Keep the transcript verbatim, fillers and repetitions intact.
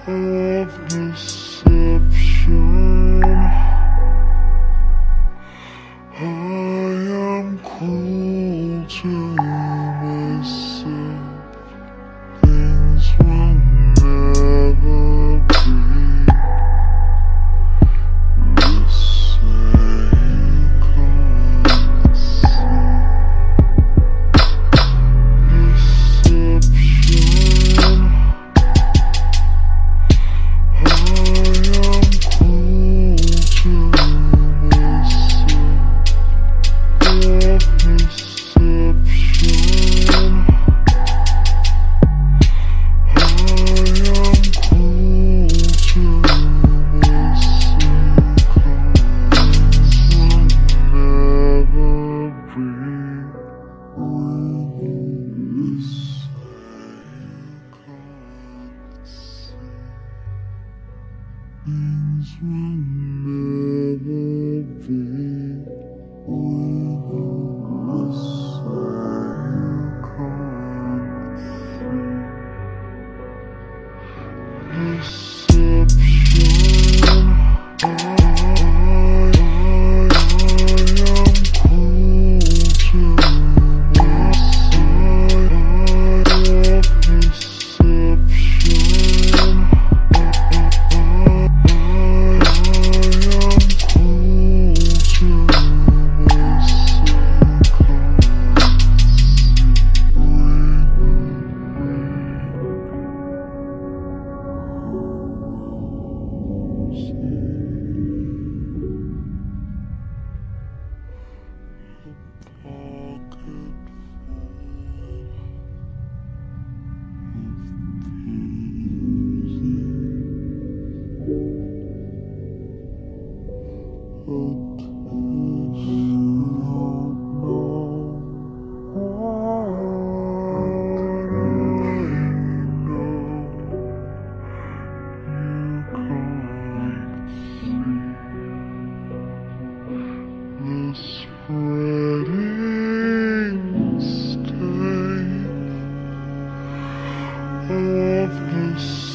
of deception. I am cruel to myself. Things will never be the same. Can't see deception. I am cruel to myself. Of deception. I am cruel to myself. Things will never be the same. Can't see deception. I am cruel to myself. Of deception. I am cruel to myself. The spreading state of the